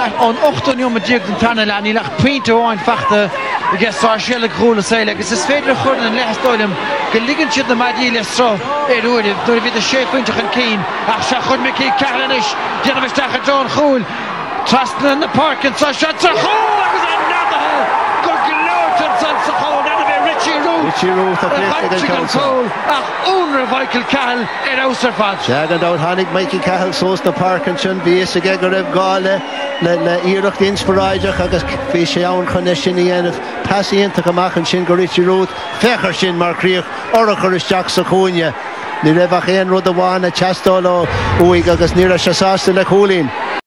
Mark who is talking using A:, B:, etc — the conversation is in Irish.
A: an 8 met Dirk den Tunnel an die lag Pinto ein fachte Gessarschelle Grole Seile. Es ist feder chun an lehstoilem gelingen si na Madile so erúide dúir vi a séfuinte an cín ach se chun me cí Carlanis Diana Vistacha John Chool Trasna na Parkin sa se sa Chool agus an nadahe go glótan san sa Chool nadahe Richie Root
B: a
A: Chicken Chool ach unra Michael Cahill Osterfad
B: Seagan dát hannig Michael Cahill sós na Parkinson vís a go raibh gáile le íirecht inspiráideach agus bhí sé ann chune sin dhéanamh pasíonnta goachchan sin go Richie Root fechar sin mar chríoch orachar isteach sa chúine ní raibh ach éon rud amháin a teastáil ó uig agus níor a se sásta le cholín